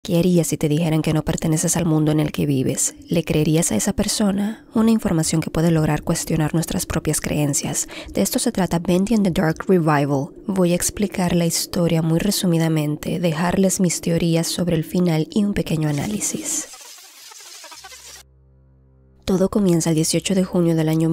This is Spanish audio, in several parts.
¿Qué harías si te dijeran que no perteneces al mundo en el que vives? ¿Le creerías a esa persona? Una información que puede lograr cuestionar nuestras propias creencias. De esto se trata Bendy and the Dark Revival. Voy a explicar la historia muy resumidamente, dejarles mis teorías sobre el final y un pequeño análisis. Todo comienza el 18 de junio del año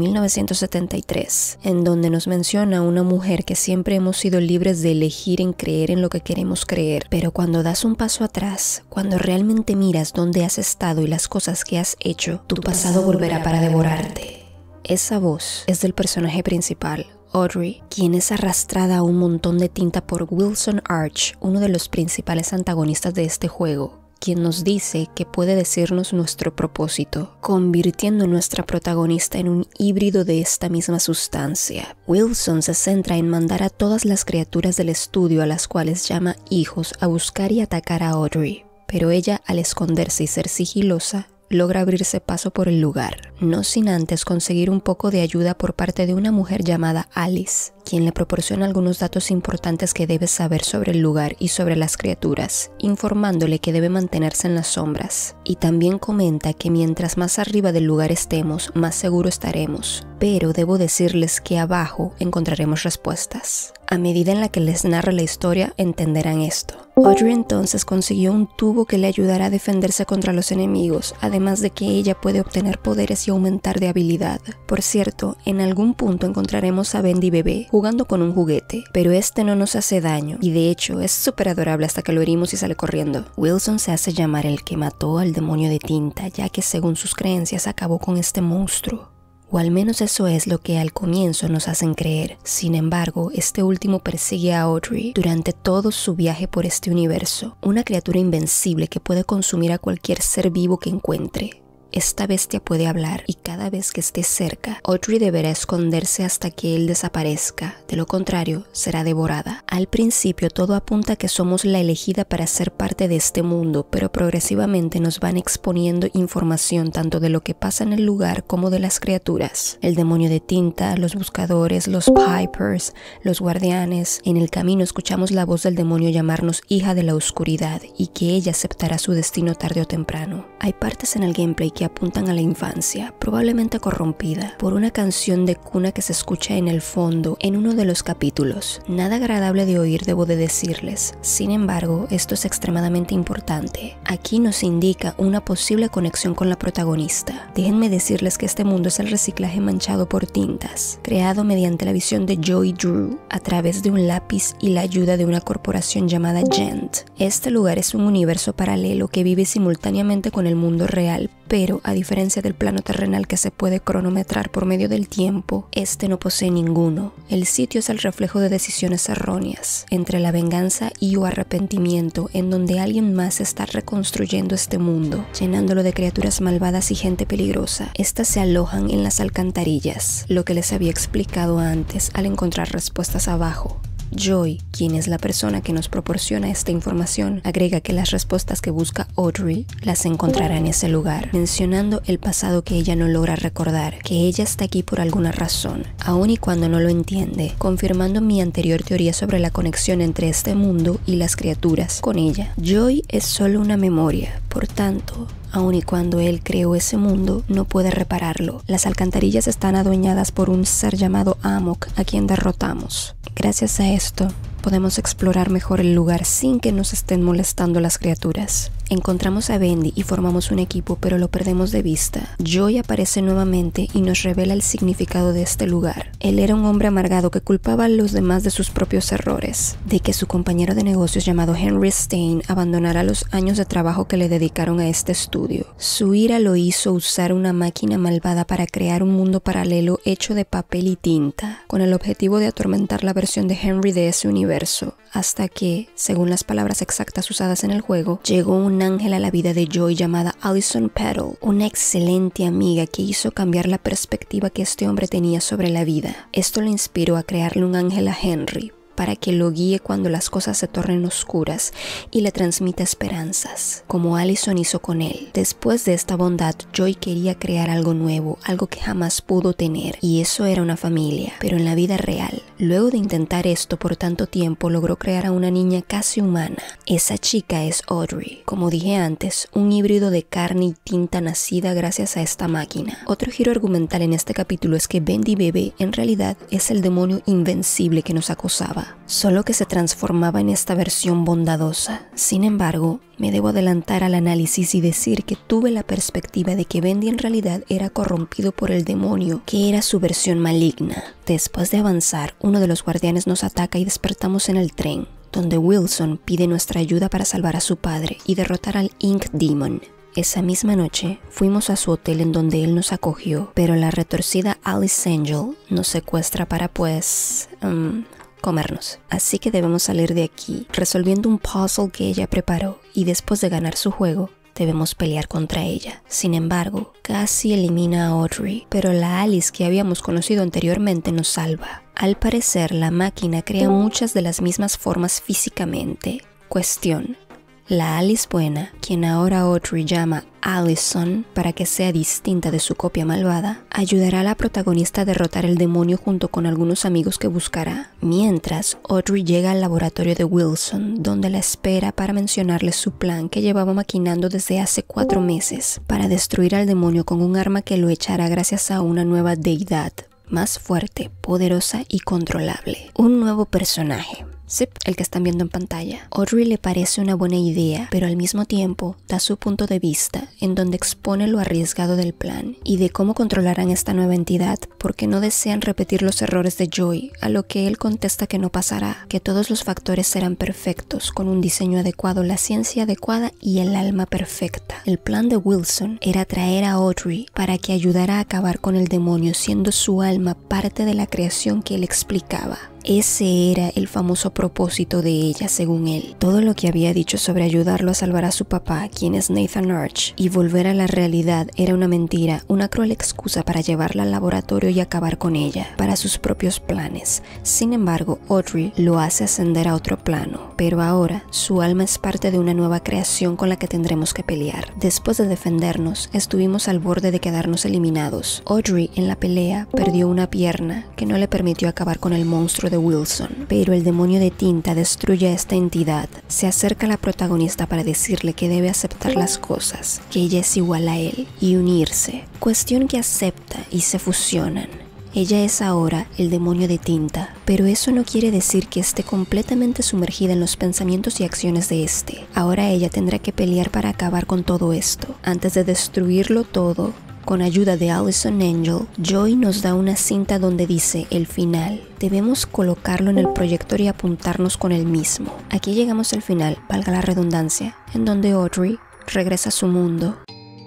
1973, en donde nos menciona una mujer que siempre hemos sido libres de elegir en creer en lo que queremos creer, pero cuando das un paso atrás, cuando realmente miras dónde has estado y las cosas que has hecho, tu pasado volverá para devorarte. Esa voz es del personaje principal, Audrey, quien es arrastrada a un montón de tinta por Wilson Arch, uno de los principales antagonistas de este juego, quien nos dice que puede decirnos nuestro propósito, convirtiendo a nuestra protagonista en un híbrido de esta misma sustancia. Wilson se centra en mandar a todas las criaturas del estudio, a las cuales llama hijos, a buscar y atacar a Audrey, pero ella, al esconderse y ser sigilosa, logra abrirse paso por el lugar, no sin antes conseguir un poco de ayuda por parte de una mujer llamada Alice, quien le proporciona algunos datos importantes que debe saber sobre el lugar y sobre las criaturas, informándole que debe mantenerse en las sombras. Y también comenta que mientras más arriba del lugar estemos, más seguro estaremos, pero debo decirles que abajo encontraremos respuestas. A medida en la que les narra la historia, entenderán esto. Audrey entonces consiguió un tubo que le ayudará a defenderse contra los enemigos, además de que ella puede obtener poderes y aumentar de habilidad. Por cierto, en algún punto encontraremos a Bendy bebé jugando con un juguete, pero este no nos hace daño, y de hecho es súper adorable hasta que lo herimos y sale corriendo. Wilson se hace llamar el que mató al demonio de tinta, ya que según sus creencias acabó con este monstruo. O al menos eso es lo que al comienzo nos hacen creer. Sin embargo, este último persigue a Audrey durante todo su viaje por este universo, una criatura invencible que puede consumir a cualquier ser vivo que encuentre. Esta bestia puede hablar y cada vez que esté cerca, Audrey deberá esconderse hasta que él desaparezca, de lo contrario, será devorada. Al principio todo apunta a que somos la elegida para ser parte de este mundo, pero progresivamente nos van exponiendo información tanto de lo que pasa en el lugar como de las criaturas. El demonio de tinta, los buscadores, los Pipers, los guardianes. En el camino escuchamos la voz del demonio llamarnos hija de la oscuridad y que ella aceptará su destino tarde o temprano. Hay partes en el gameplay que apuntan a la infancia, probablemente corrompida, por una canción de cuna que se escucha en el fondo en uno de los capítulos. Nada agradable de oír, debo de decirles. Sin embargo, esto es extremadamente importante. Aquí nos indica una posible conexión con la protagonista. Déjenme decirles que este mundo es el reciclaje manchado por tintas, creado mediante la visión de Joey Drew a través de un lápiz y la ayuda de una corporación llamada Gent. Este lugar es un universo paralelo que vive simultáneamente con el mundo real, pero a diferencia del plano terrenal que se puede cronometrar por medio del tiempo, este no posee ninguno. El sitio es el reflejo de decisiones erróneas, entre la venganza y o arrepentimiento, en donde alguien más está reconstruyendo este mundo, llenándolo de criaturas malvadas y gente peligrosa. Estas se alojan en las alcantarillas, lo que les había explicado antes al encontrar respuestas abajo. Joy, quien es la persona que nos proporciona esta información, agrega que las respuestas que busca Audrey las encontrará en ese lugar, mencionando el pasado que ella no logra recordar, que ella está aquí por alguna razón, aun y cuando no lo entiende, confirmando mi anterior teoría sobre la conexión entre este mundo y las criaturas con ella. Joy es solo una memoria, por tanto, aun y cuando él creó ese mundo, no puede repararlo. Las alcantarillas están adueñadas por un ser llamado Amok, a quien derrotamos. Gracias a esto, podemos explorar mejor el lugar sin que nos estén molestando las criaturas. Encontramos a Bendy y formamos un equipo, pero lo perdemos de vista. Joy aparece nuevamente y nos revela el significado de este lugar. Él era un hombre amargado que culpaba a los demás de sus propios errores, de que su compañero de negocios llamado Henry Stein abandonara los años de trabajo que le dedicaron a este estudio. Su ira lo hizo usar una máquina malvada para crear un mundo paralelo hecho de papel y tinta, con el objetivo de atormentar la versión de Henry de ese universo, hasta que, según las palabras exactas usadas en el juego, llegó un ángel a la vida de Joy llamada Allison Petal, una excelente amiga que hizo cambiar la perspectiva que este hombre tenía sobre la vida. Esto le inspiró a crearle un ángel a Henry, para que lo guíe cuando las cosas se tornen oscuras y le transmita esperanzas, como Allison hizo con él. Después de esta bondad, Joy quería crear algo nuevo, algo que jamás pudo tener, y eso era una familia, pero en la vida real. Luego de intentar esto por tanto tiempo, logró crear a una niña casi humana. Esa chica es Audrey, como dije antes, un híbrido de carne y tinta nacida gracias a esta máquina. Otro giro argumental en este capítulo es que Bendy bebé en realidad es el demonio invencible que nos acosaba, solo que se transformaba en esta versión bondadosa. Sin embargo, me debo adelantar al análisis y decir que tuve la perspectiva de que Bendy en realidad era corrompido por el demonio, que era su versión maligna. Después de avanzar, uno de los guardianes nos ataca y despertamos en el tren, donde Wilson pide nuestra ayuda para salvar a su padre y derrotar al Ink Demon. Esa misma noche fuimos a su hotel en donde él nos acogió, pero la retorcida Alice Angel nos secuestra para comernos. Así que debemos salir de aquí resolviendo un puzzle que ella preparó y después de ganar su juego debemos pelear contra ella. Sin embargo, casi elimina a Audrey, pero la Alice que habíamos conocido anteriormente nos salva. Al parecer, la máquina crea muchas de las mismas formas físicamente. Cuestión: la Alice buena, quien ahora Audrey llama Allison para que sea distinta de su copia malvada, ayudará a la protagonista a derrotar el demonio junto con algunos amigos que buscará. Mientras, Audrey llega al laboratorio de Wilson, donde la espera para mencionarle su plan que llevaba maquinando desde hace 4 meses para destruir al demonio con un arma que lo echará gracias a una nueva deidad, más fuerte, poderosa y controlable. Un nuevo personaje. Sí, el que están viendo en pantalla. Audrey le parece una buena idea, pero al mismo tiempo da su punto de vista en donde expone lo arriesgado del plan y de cómo controlarán esta nueva entidad porque no desean repetir los errores de Joey, a lo que él contesta que no pasará, que todos los factores serán perfectos con un diseño adecuado, la ciencia adecuada y el alma perfecta. El plan de Wilson era traer a Audrey para que ayudara a acabar con el demonio, siendo su alma parte de la creación que él explicaba. Ese era el famoso propósito de ella, según él. Todo lo que había dicho sobre ayudarlo a salvar a su papá, quien es Nathan Arch, y volver a la realidad era una mentira, una cruel excusa para llevarla al laboratorio y acabar con ella, para sus propios planes. Sin embargo, Audrey lo hace ascender a otro plano, pero ahora su alma es parte de una nueva creación con la que tendremos que pelear. Después de defendernos, estuvimos al borde de quedarnos eliminados. Audrey, en la pelea, perdió una pierna que no le permitió acabar con el monstruo de Wilson, pero el demonio de tinta destruye a esta entidad. Se acerca a la protagonista para decirle que debe aceptar las cosas, que ella es igual a él, y unirse. Cuestión que acepta y se fusionan. Ella es ahora el demonio de tinta, pero eso no quiere decir que esté completamente sumergida en los pensamientos y acciones de este. Ahora ella tendrá que pelear para acabar con todo esto. Antes de destruirlo todo, con ayuda de Allison Angel, Joey nos da una cinta donde dice el final. Debemos colocarlo en el proyector y apuntarnos con el mismo. Aquí llegamos al final, valga la redundancia, en donde Audrey regresa a su mundo.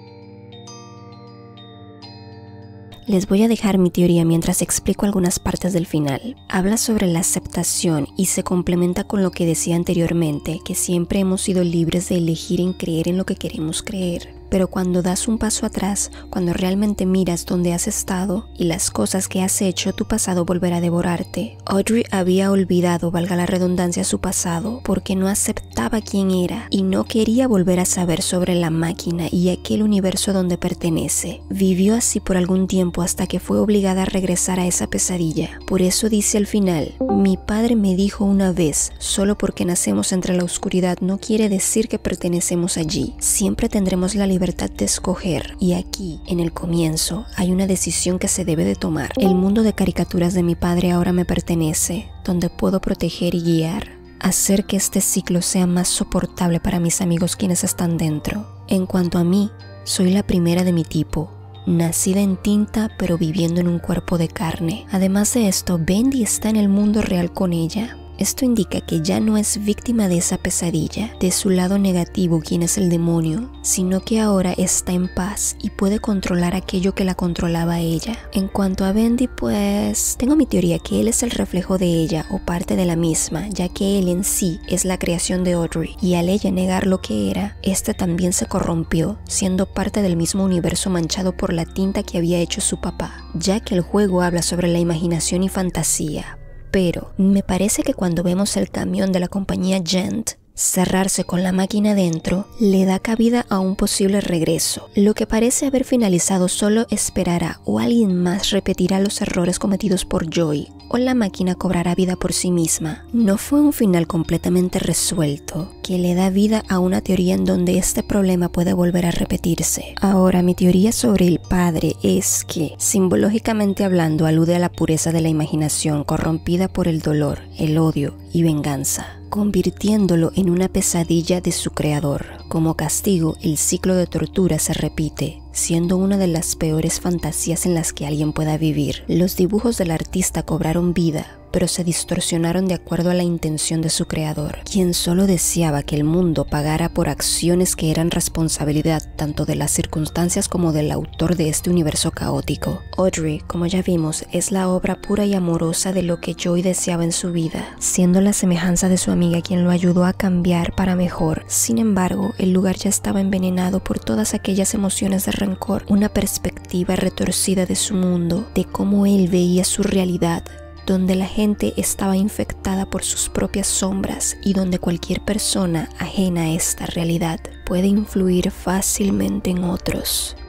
Les voy a dejar mi teoría mientras explico algunas partes del final. Habla sobre la aceptación y se complementa con lo que decía anteriormente, que siempre hemos sido libres de elegir en creer en lo que queremos creer. Pero cuando das un paso atrás, cuando realmente miras dónde has estado y las cosas que has hecho, tu pasado volverá a devorarte. Audrey había olvidado, valga la redundancia, su pasado porque no aceptaba quién era y no quería volver a saber sobre la máquina y aquel universo donde pertenece. Vivió así por algún tiempo hasta que fue obligada a regresar a esa pesadilla. Por eso dice al final: mi padre me dijo una vez, solo porque nacemos entre la oscuridad no quiere decir que pertenecemos allí. Siempre tendremos la libertad de escoger, y aquí, en el comienzo, hay una decisión que se debe de tomar. El mundo de caricaturas de mi padre ahora me pertenece, donde puedo proteger y guiar, hacer que este ciclo sea más soportable para mis amigos quienes están dentro. En cuanto a mí, soy la primera de mi tipo, nacida en tinta pero viviendo en un cuerpo de carne. Además de esto, Bendy está en el mundo real con ella. Esto indica que ya no es víctima de esa pesadilla, de su lado negativo, quien es el demonio, sino que ahora está en paz y puede controlar aquello que la controlaba a ella. En cuanto a Bendy, pues tengo mi teoría que él es el reflejo de ella o parte de la misma, ya que él en sí es la creación de Audrey, y al ella negar lo que era, este también se corrompió, siendo parte del mismo universo manchado por la tinta que había hecho su papá, ya que el juego habla sobre la imaginación y fantasía. Pero me parece que cuando vemos el camión de la compañía Gent, Cerrarse con la máquina dentro le da cabida a un posible regreso. Lo que parece haber finalizado solo esperará o alguien más repetirá los errores cometidos por Joy o la máquina cobrará vida por sí misma. No fue un final completamente resuelto que le da vida a una teoría en donde este problema puede volver a repetirse. Ahora, mi teoría sobre el padre es que, simbológicamente hablando, alude a la pureza de la imaginación corrompida por el dolor, el odio y venganza, convirtiéndolo en una pesadilla de su creador. Como castigo, el ciclo de tortura se repite, siendo una de las peores fantasías en las que alguien pueda vivir. Los dibujos del artista cobraron vida, pero se distorsionaron de acuerdo a la intención de su creador, quien solo deseaba que el mundo pagara por acciones que eran responsabilidad tanto de las circunstancias como del autor de este universo caótico. Audrey, como ya vimos, es la obra pura y amorosa de lo que Joy deseaba en su vida, siendo la semejanza de su amiga quien lo ayudó a cambiar para mejor. Sin embargo, el lugar ya estaba envenenado por todas aquellas emociones de rencor, una perspectiva retorcida de su mundo, de cómo él veía su realidad, donde la gente estaba infectada por sus propias sombras y donde cualquier persona ajena a esta realidad puede influir fácilmente en otros.